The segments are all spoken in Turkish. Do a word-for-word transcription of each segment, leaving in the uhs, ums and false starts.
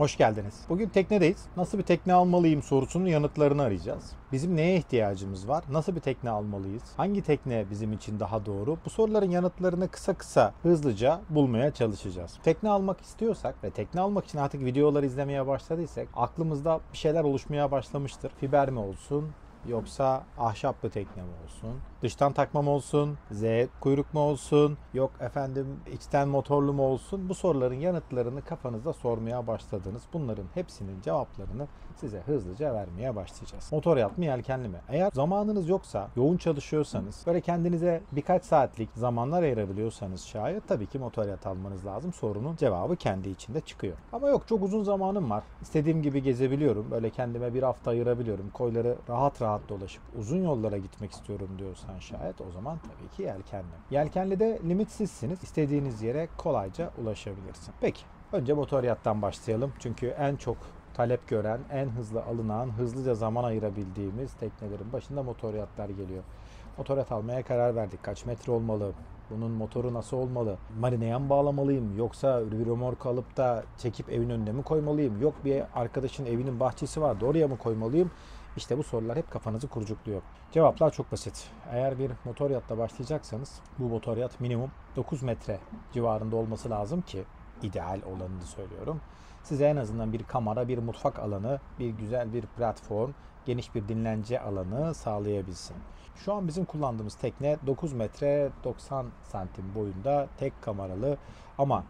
Hoş geldiniz. Bugün teknedeyiz. Nasıl bir tekne almalıyım sorusunun yanıtlarını arayacağız. Bizim neye ihtiyacımız var? Nasıl bir tekne almalıyız? Hangi tekne bizim için daha doğru? Bu soruların yanıtlarını kısa kısa, hızlıca bulmaya çalışacağız. Tekne almak istiyorsak ve tekne almak için artık videoları izlemeye başladıysak aklımızda bir şeyler oluşmaya başlamıştır. Fiber mi olsun? Yoksa ahşaplı tekne mi olsun? Dıştan takma mı olsun? Z kuyruk mu olsun? Yok efendim içten motorlu mu olsun? Bu soruların yanıtlarını kafanızda sormaya başladınız. Bunların hepsinin cevaplarını size hızlıca vermeye başlayacağız. Motor yat mı yelkenli mi? Eğer zamanınız yoksa, yoğun çalışıyorsanız, böyle kendinize birkaç saatlik zamanlar ayırabiliyorsanız şayet tabii ki motor yat almanız lazım. Sorunun cevabı kendi içinde çıkıyor. Ama yok çok uzun zamanım var. İstediğim gibi gezebiliyorum. Böyle kendime bir hafta ayırabiliyorum. Koyları rahat rahat dolaşıp uzun yollara gitmek istiyorum diyorsan şayet o zaman tabii ki yelkenli. Yelkenli'de limitsizsiniz. İstediğiniz yere kolayca ulaşabilirsin. Peki önce motor yattan başlayalım. Çünkü en çok talep gören, en hızlı alınan, hızlıca zaman ayırabildiğimiz teknelerin başında motor yatlar geliyor. Motor yat almaya karar verdik. Kaç metre olmalı? Bunun motoru nasıl olmalı? Marineye mi bağlamalıyım? Yoksa bir römork alıp da çekip evin önüne mi koymalıyım? Yok bir arkadaşın evinin bahçesi vardı oraya mı koymalıyım? İşte bu sorular hep kafanızı kurcukluyor. Cevaplar çok basit. Eğer bir motor yatla başlayacaksanız bu motor yat minimum dokuz metre civarında olması lazım ki ideal olanını söylüyorum. Size en azından bir kamera, bir mutfak alanı, bir güzel bir platform, geniş bir dinlence alanı sağlayabilsin. Şu an bizim kullandığımız tekne dokuz metre doksan santim boyunda tek kameralı ama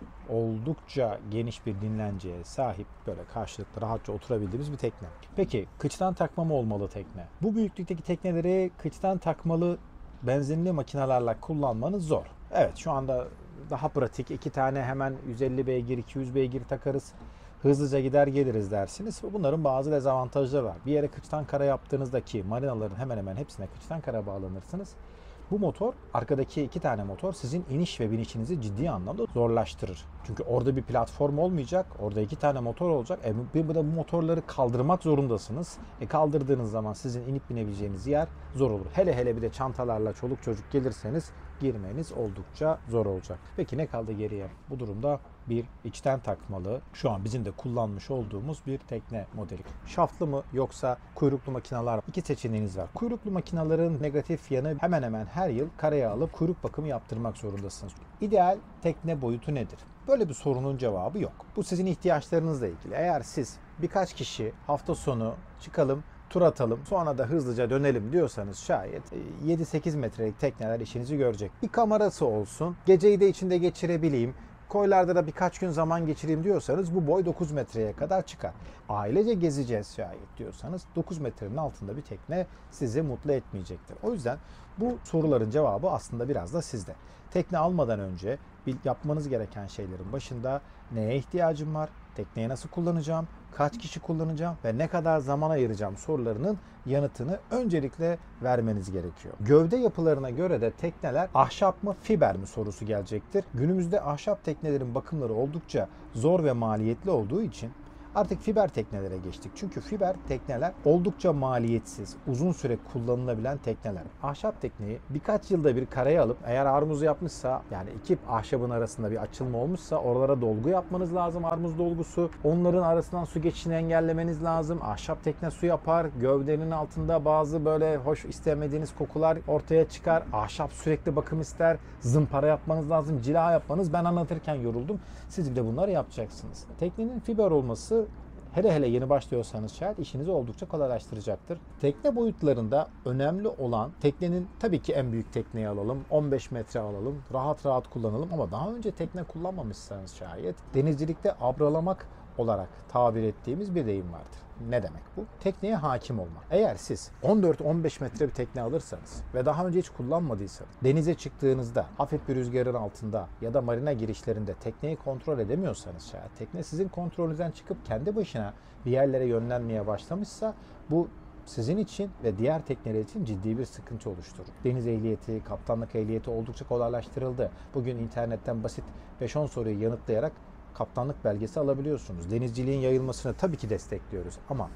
oldukça geniş bir dinlenceye sahip böyle karşılıklı rahatça oturabildiğimiz bir tekne. Peki kıçtan takma mı olmalı tekne? Bu büyüklükteki tekneleri kıçtan takmalı benzinli makinelerle kullanmanız zor. Evet şu anda daha pratik iki tane hemen yüz elli beygir iki yüz beygir takarız. Hızlıca gider geliriz dersiniz. Bunların bazı dezavantajları var. Bir yere kıçtan kara yaptığınızda ki marinaların hemen hemen hepsine kıçtan kara bağlanırsınız. Bu motor, arkadaki iki tane motor sizin iniş ve binişinizi ciddi anlamda zorlaştırır. Çünkü orada bir platform olmayacak, orada iki tane motor olacak. E, bu da bu motorları kaldırmak zorundasınız. E, kaldırdığınız zaman sizin inip binebileceğiniz yer zor olur. Hele hele bir de çantalarla çoluk çocuk gelirseniz girmeniz oldukça zor olacak. Peki ne kaldı geriye? Bu durumda bir içten takmalı, şu an bizim de kullanmış olduğumuz bir tekne modeli. Şaftlı mı yoksa kuyruklu makineler? İki seçeneğiniz var. Kuyruklu makinelerin negatif yanı hemen hemen her yıl karaya alıp kuyruk bakımı yaptırmak zorundasınız. İdeal tekne boyutu nedir? Böyle bir sorunun cevabı yok. Bu sizin ihtiyaçlarınızla ilgili. Eğer siz birkaç kişi hafta sonu çıkalım, tur atalım, sonra da hızlıca dönelim diyorsanız şayet yedi sekiz metrelik tekneler işinizi görecek. Bir kamerası olsun, geceyi de içinde geçirebileyim, koylarda da birkaç gün zaman geçireyim diyorsanız bu boy dokuz metreye kadar çıkar. Ailece gezeceğiz şayet diyorsanız dokuz metrenin altında bir tekne sizi mutlu etmeyecektir. O yüzden bu soruların cevabı aslında biraz da sizde. Tekne almadan önce yapmanız gereken şeylerin başında neye ihtiyacım var, tekneyi nasıl kullanacağım, kaç kişi kullanacağım ve ne kadar zaman ayıracağım sorularının yanıtını öncelikle vermeniz gerekiyor. Gövde yapılarına göre de tekneler ahşap mı fiber mi sorusu gelecektir. Günümüzde ahşap teknelerin bakımları oldukça zor ve maliyetli olduğu için artık fiber teknelere geçtik. Çünkü fiber tekneler oldukça maliyetsiz, uzun süre kullanılabilen tekneler. Ahşap tekneyi birkaç yılda bir karaya alıp eğer armuzu yapmışsa yani iki ahşabın arasında bir açılma olmuşsa oralara dolgu yapmanız lazım, armuz dolgusu. Onların arasından su geçişini engellemeniz lazım. Ahşap tekne su yapar. Gövdenin altında bazı böyle hoş istemediğiniz kokular ortaya çıkar. Ahşap sürekli bakım ister. Zımpara yapmanız lazım, cila yapmanız. Ben anlatırken yoruldum. Siz bir de bunları yapacaksınız. Teknenin fiber olması hele hele yeni başlıyorsanız şayet işinizi oldukça kolaylaştıracaktır. Tekne boyutlarında önemli olan teknenin tabii ki en büyük tekneyi alalım. on beş metre alalım. Rahat rahat kullanalım ama daha önce tekne kullanmamışsanız şayet denizcilikte abralamak olarak tabir ettiğimiz bir deyim vardır. Ne demek bu? Tekneye hakim olmak. Eğer siz on dört on beş metre bir tekne alırsanız ve daha önce hiç kullanmadıysanız denize çıktığınızda hafif bir rüzgarın altında ya da marina girişlerinde tekneyi kontrol edemiyorsanız şayet tekne sizin kontrolünüzden çıkıp kendi başına bir yerlere yönlenmeye başlamışsa bu sizin için ve diğer tekneler için ciddi bir sıkıntı oluşturur. Deniz ehliyeti, kaptanlık ehliyeti oldukça kolaylaştırıldı. Bugün internetten basit beş on soruyu yanıtlayarak kaptanlık belgesi alabiliyorsunuz. Denizciliğin yayılmasını tabii ki destekliyoruz ama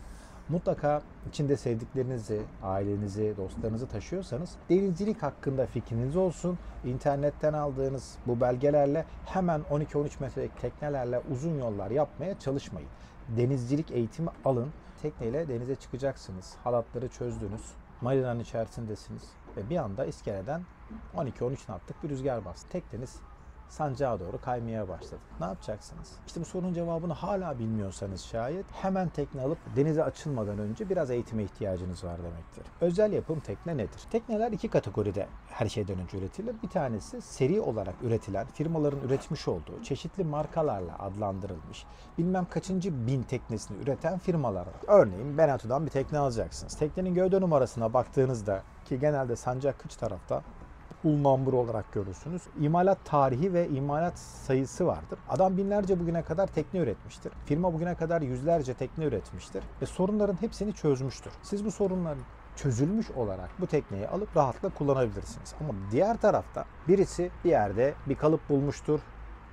Mutlaka içinde sevdiklerinizi, ailenizi, dostlarınızı taşıyorsanız denizcilik hakkında fikriniz olsun. İnternetten aldığınız bu belgelerle hemen on iki on üç metrelik teknelerle uzun yollar yapmaya çalışmayın. Denizcilik eğitimi alın. Tekneyle denize çıkacaksınız. Halatları çözdünüz. Marinanın içerisindesiniz. Ve bir anda iskeleden on iki on üç knotlık bir rüzgar bastı. Tekneniz sancağa doğru kaymaya başladı. Ne yapacaksınız? İşte bu sorunun cevabını hala bilmiyorsanız şayet hemen tekne alıp denize açılmadan önce biraz eğitime ihtiyacınız var demektir. Özel yapım tekne nedir? Tekneler iki kategoride her şeyden önce üretilir. Bir tanesi seri olarak üretilen, firmaların üretmiş olduğu, çeşitli markalarla adlandırılmış, bilmem kaçıncı bin teknesini üreten firmalar var. Örneğin Benetton'dan bir tekne alacaksınız. Teknenin gövde numarasına baktığınızda, ki genelde sancak kıç tarafta full number olarak görürsünüz. İmalat tarihi ve imalat sayısı vardır. Adam binlerce bugüne kadar tekne üretmiştir. Firma bugüne kadar yüzlerce tekne üretmiştir ve sorunların hepsini çözmüştür. Siz bu sorunların çözülmüş olarak bu tekneyi alıp rahatlıkla kullanabilirsiniz. Ama diğer tarafta birisi bir yerde bir kalıp bulmuştur.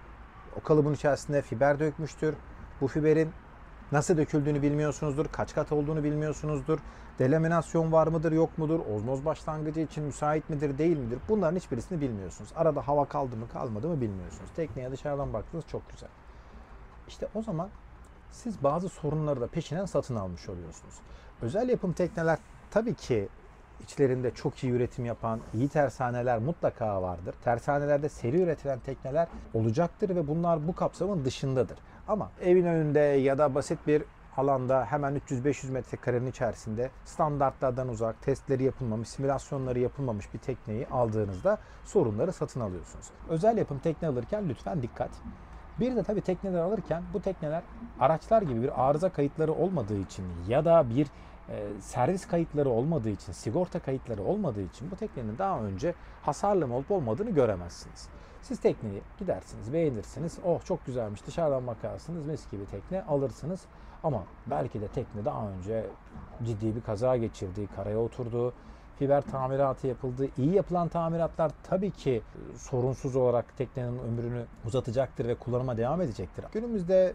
O kalıbın içerisinde fiber dökmüştür. Bu fiberin nasıl döküldüğünü bilmiyorsunuzdur, kaç kat olduğunu bilmiyorsunuzdur, delaminasyon var mıdır, yok mudur, ozmoz başlangıcı için müsait midir, değil midir? Bunların hiçbirisini bilmiyorsunuz. Arada hava kaldı mı, kalmadı mı bilmiyorsunuz. Tekneye dışarıdan baktınız, çok güzel. İşte o zaman siz bazı sorunları da peşinen satın almış oluyorsunuz. Özel yapım tekneler tabii ki içlerinde çok iyi üretim yapan, iyi tersaneler mutlaka vardır. Tersanelerde seri üretilen tekneler olacaktır ve bunlar bu kapsamın dışındadır. Ama evin önünde ya da basit bir alanda hemen üç yüz beş yüz metrekarenin içerisinde standartlardan uzak, testleri yapılmamış, simülasyonları yapılmamış bir tekneyi aldığınızda sorunları satın alıyorsunuz. Özel yapım tekne alırken lütfen dikkat. Bir de tabii tekneler alırken bu tekneler araçlar gibi bir arıza kayıtları olmadığı için ya da bir e, servis kayıtları olmadığı için, sigorta kayıtları olmadığı için bu teknenin daha önce hasarlı mı olup olmadığını göremezsiniz. Siz tekneyi gidersiniz, beğenirsiniz. Oh çok güzelmiş, dışarıdan bakarsınız, mis gibi tekne alırsınız. Ama belki de tekne daha önce ciddi bir kaza geçirdi, karaya oturdu, fiber tamiratı yapıldı. İyi yapılan tamiratlar tabii ki sorunsuz olarak teknenin ömrünü uzatacaktır ve kullanıma devam edecektir. Günümüzde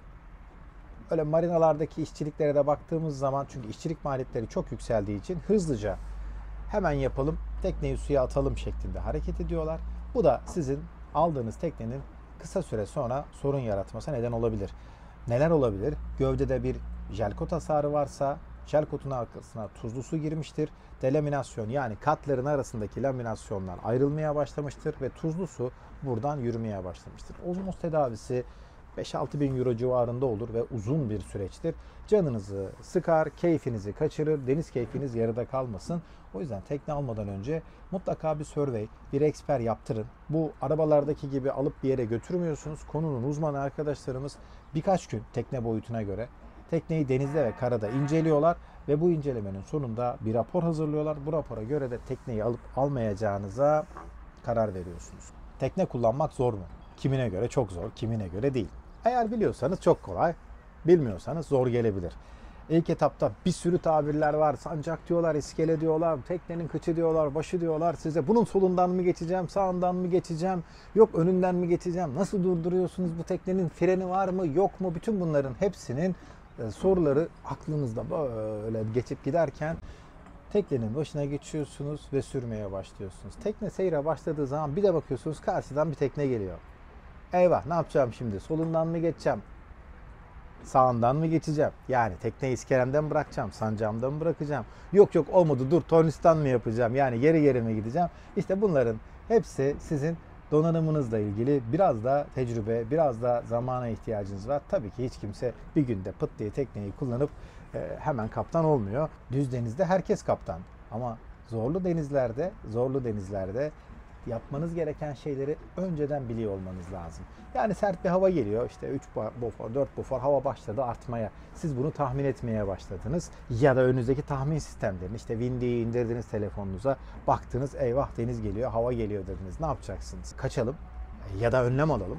öyle marinalardaki işçiliklere de baktığımız zaman, çünkü işçilik maliyetleri çok yükseldiği için hızlıca hemen yapalım, tekneyi suya atalım şeklinde hareket ediyorlar. Bu da sizin aldığınız teknenin kısa süre sonra sorun yaratmasına neden olabilir. Neler olabilir? Gövdede bir jelkot hasarı varsa jelkotun arkasına tuzlu su girmiştir. Delaminasyon, yani katların arasındaki laminasyonlar ayrılmaya başlamıştır ve tuzlu su buradan yürümeye başlamıştır. Ozmoz tedavisi beş altı bin euro civarında olur ve uzun bir süreçtir. Canınızı sıkar, keyfinizi kaçırır, deniz keyfiniz yarıda kalmasın. O yüzden tekne almadan önce mutlaka bir survey, bir eksper yaptırın. Bu arabalardaki gibi alıp bir yere götürmüyorsunuz. Konunun uzmanı arkadaşlarımız birkaç gün tekne boyutuna göre tekneyi denizde ve karada inceliyorlar ve bu incelemenin sonunda bir rapor hazırlıyorlar. Bu rapora göre de tekneyi alıp almayacağınıza karar veriyorsunuz. Tekne kullanmak zor mu? Kimine göre çok zor, kimine göre değil. Eğer biliyorsanız çok kolay, bilmiyorsanız zor gelebilir. İlk etapta bir sürü tabirler var. Sancak diyorlar, iskele diyorlar, teknenin kıçı diyorlar, başı diyorlar. Size bunun solundan mı geçeceğim, sağından mı geçeceğim, yok önünden mi geçeceğim, nasıl durduruyorsunuz, bu teknenin freni var mı, yok mu? Bütün bunların hepsinin soruları aklınızda böyle geçip giderken teknenin başına geçiyorsunuz ve sürmeye başlıyorsunuz. Tekne seyre başladığı zaman bir de bakıyorsunuz karşıdan bir tekne geliyor. Eyvah, ne yapacağım şimdi? Solundan mı geçeceğim? Sağından mı geçeceğim? Yani tekneyi iskelemden bırakacağım, sancağımdan mı bırakacağım? Yok yok olmadı, dur tornistan mı yapacağım? Yani yeri yere mi gideceğim? İşte bunların hepsi sizin donanımınızla ilgili, biraz da tecrübe, biraz da zamana ihtiyacınız var. Tabii ki hiç kimse bir günde pıt diye tekneyi kullanıp e, hemen kaptan olmuyor. Düz denizde herkes kaptan. Ama zorlu denizlerde, zorlu denizlerde yapmanız gereken şeyleri önceden biliyor olmanız lazım. Yani sert bir hava geliyor, işte üç bufor, dört bufor hava başladı artmaya. Siz bunu tahmin etmeye başladınız. Ya da önünüzdeki tahmin sistemlerini, işte Windy'yi indirdiniz telefonunuza, baktınız eyvah deniz geliyor, hava geliyor dediniz. Ne yapacaksınız? Kaçalım ya da önlem alalım.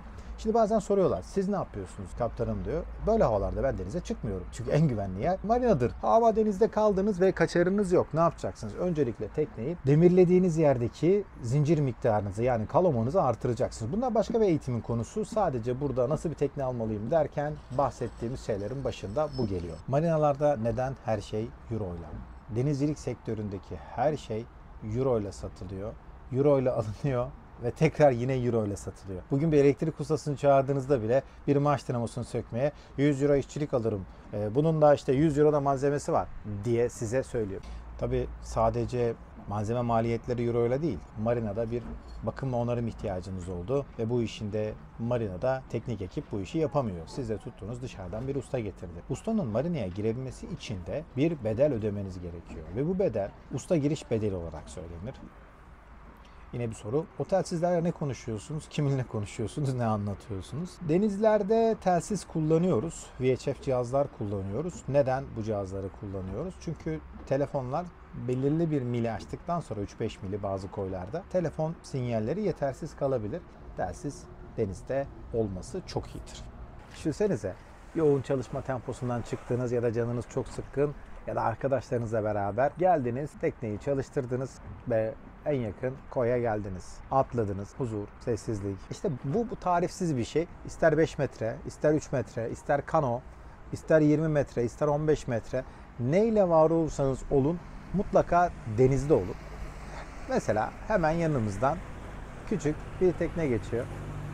Şimdi bazen soruyorlar, siz ne yapıyorsunuz kaptanım diyor. Böyle havalarda ben denize çıkmıyorum. Çünkü en güvenli yer marinadır. Ama denizde kaldınız ve kaçarınız yok. Ne yapacaksınız? Öncelikle tekneyi demirlediğiniz yerdeki zincir miktarınızı, yani kalomanızı artıracaksınız. Bunlar başka bir eğitimin konusu. Sadece burada nasıl bir tekne almalıyım derken bahsettiğimiz şeylerin başında bu geliyor. Marinalarda neden her şey euro ile? Denizcilik sektöründeki her şey euro ile satılıyor. Euro ile alınıyor ve tekrar yine euro ile satılıyor. Bugün bir elektrik ustasını çağırdığınızda bile bir marş dinamosunu sökmeye yüz euro işçilik alırım. Bunun da işte yüz euro da malzemesi var diye size söylüyor. Tabii sadece malzeme maliyetleri euro ile değil. Marinada bir bakım ve onarım ihtiyacınız oldu ve bu işin de marinada teknik ekip bu işi yapamıyor. Siz de tuttunuz dışarıdan bir usta getirdi. Ustanın marinaya girebilmesi için de bir bedel ödemeniz gerekiyor ve bu bedel usta giriş bedeli olarak söylenir. Yine bir soru. O telsizlerle ne konuşuyorsunuz? Kiminle konuşuyorsunuz? Ne anlatıyorsunuz? Denizlerde telsiz kullanıyoruz. V H F cihazlar kullanıyoruz. Neden bu cihazları kullanıyoruz? Çünkü telefonlar belirli bir mili açtıktan sonra üç beş mili bazı koylarda telefon sinyalleri yetersiz kalabilir. Telsiz denizde olması çok iyidir. Düşünsenize, yoğun çalışma temposundan çıktınız ya da canınız çok sıkkın ya da arkadaşlarınızla beraber geldiniz, tekneyi çalıştırdınız ve en yakın koya geldiniz. Atladınız. Huzur, sessizlik. İşte bu, bu tarifsiz bir şey. İster beş metre, ister üç metre, ister kano, ister yirmi metre, ister on beş metre. Neyle var olursanız olun mutlaka denizde olun. Mesela hemen yanımızdan küçük bir tekne geçiyor.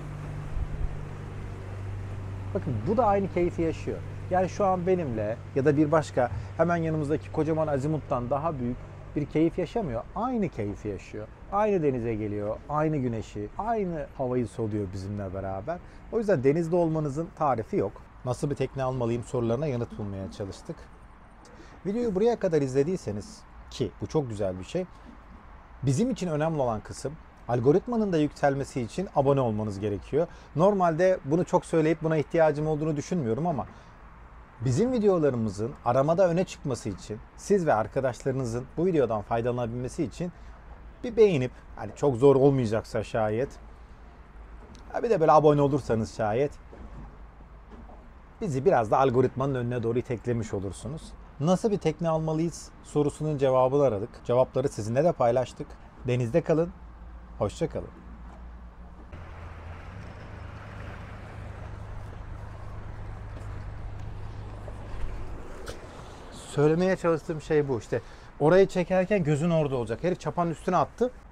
Bakın bu da aynı keyfi yaşıyor. Yani şu an benimle ya da bir başka hemen yanımızdaki kocaman azimuttan daha büyük bir keyif yaşamıyor. Aynı keyfi yaşıyor. Aynı denize geliyor, aynı güneşi, aynı havayı soluyor bizimle beraber. O yüzden denizde olmanızın tarifi yok. Nasıl bir tekne almalıyım sorularına yanıt bulmaya çalıştık. Videoyu buraya kadar izlediyseniz, ki bu çok güzel bir şey, bizim için önemli olan kısım algoritmanın da yükselmesi için abone olmanız gerekiyor. Normalde bunu çok söyleyip buna ihtiyacım olduğunu düşünmüyorum ama bizim videolarımızın aramada öne çıkması için, siz ve arkadaşlarınızın bu videodan faydalanabilmesi için bir beğenip, hani çok zor olmayacaksa şayet, bir de böyle abone olursanız şayet, bizi biraz da algoritmanın önüne doğru iteklemiş olursunuz. Nasıl bir tekne almalıyız sorusunun cevabını aradık. Cevapları sizinle de paylaştık. Denizde kalın, hoşça kalın. Söylemeye çalıştığım şey bu. İşte orayı çekerken gözün orada olacak. Herif çapanın üstüne attı.